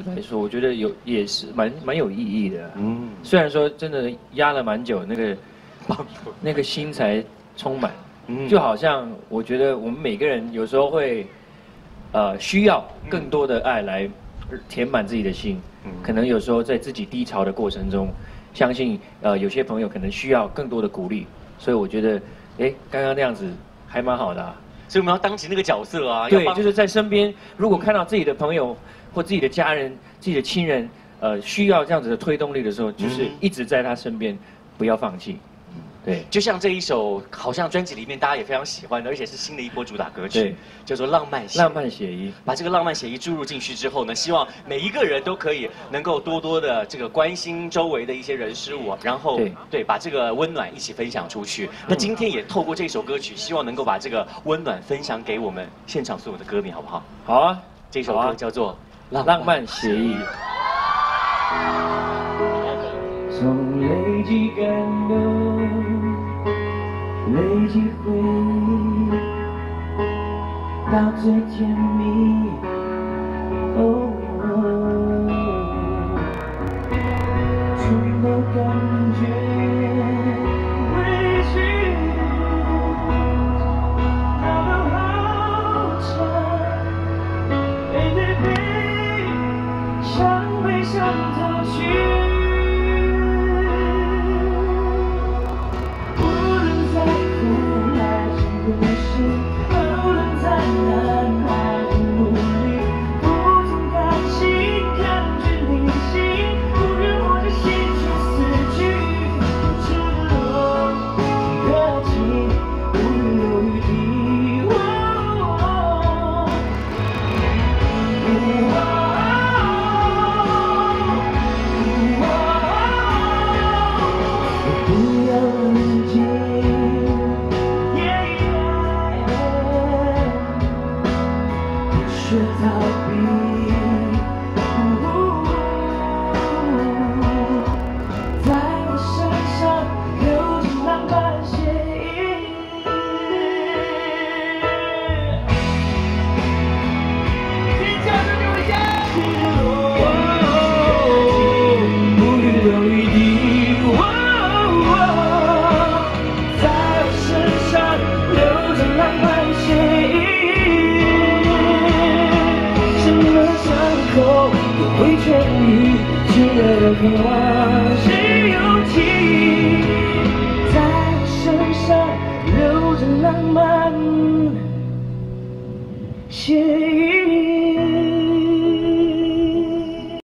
来说，我觉得也是蛮有意义的。嗯，虽然说真的压了蛮久，那个心才充满。就好像我觉得我们每个人有时候会，需要更多的爱来填满自己的心。可能有时候在自己低潮的过程中，相信有些朋友可能需要更多的鼓励。所以我觉得，刚刚那样子还蛮好的啊。 所以我们要当起那个角色啊。 对，就是在身边，如果看到自己的朋友或自己的家人、自己的亲人，需要这样子的推动力的时候，就是一直在他身边，不要放弃。对， 就像这一首，好像专辑里面大家也非常喜欢的，而且是新的一波主打歌曲，叫做《浪漫写意》。把这个浪漫写意注入进去之后呢，希望每一个人都可以能够多多的这个关心周围的一些人事物，然后把这个温暖一起分享出去。那今天也透过这首歌曲，希望能够把这个温暖分享给我们现场所有的歌迷，好不好？ 好啊， 这首歌叫做《 浪漫写意》。 从累积感动，累积回忆，到最甜蜜。触摸感觉委屈，闹得好长，悲，向悲伤走去。渴望是勇气，在身上留着浪漫写意。